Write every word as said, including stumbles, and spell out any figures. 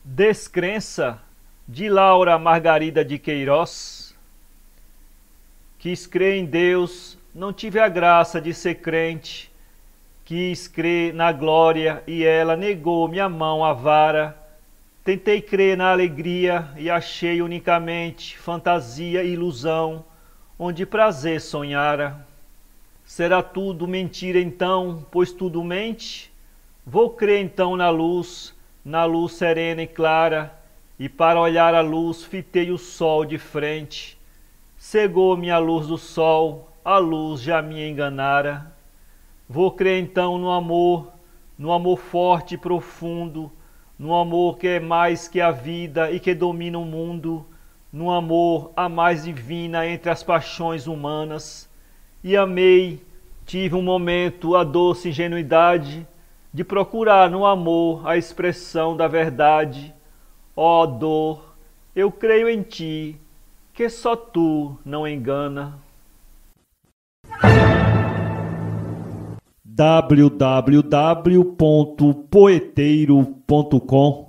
Descrença, de Laura Margarida de Queiroz. Quis crer em Deus, não tive a graça de ser crente. Quis crer na glória e ela negou minha mão avara. Tentei crer na alegria e achei unicamente fantasia e ilusão, onde prazer sonhara. Será tudo mentira então, pois tudo mente? Vou crer então na luz, na luz serena e clara, e para olhar a luz fitei o sol de frente. Cegou-me a luz do sol, a luz já me enganara. Vou crer então no amor, no amor forte e profundo, no amor que é mais que a vida e que domina o mundo, no amor a mais divina entre as paixões humanas. E amei, tive um momento a doce ingenuidade de procurar no amor a expressão da verdade. Ó dor, eu creio em ti, que só tu não engana. w w w ponto poeteiro ponto com